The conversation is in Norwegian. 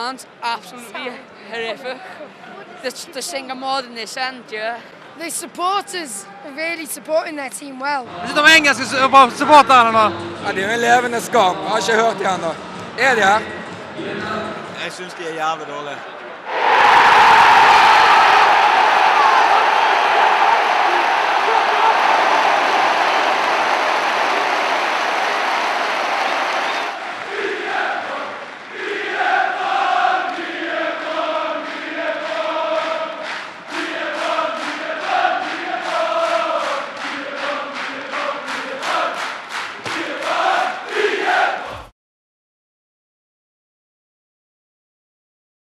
fans, absolutely horrific. They're singing more than this end, yeah. The supporters are really supporting their team well. Hva synes du om engelske supporterne nå? Ja, det er jo en levende skam. Jeg har ikke hørt de ennå. Er de her? Jeg synes de er jævlig dårlige.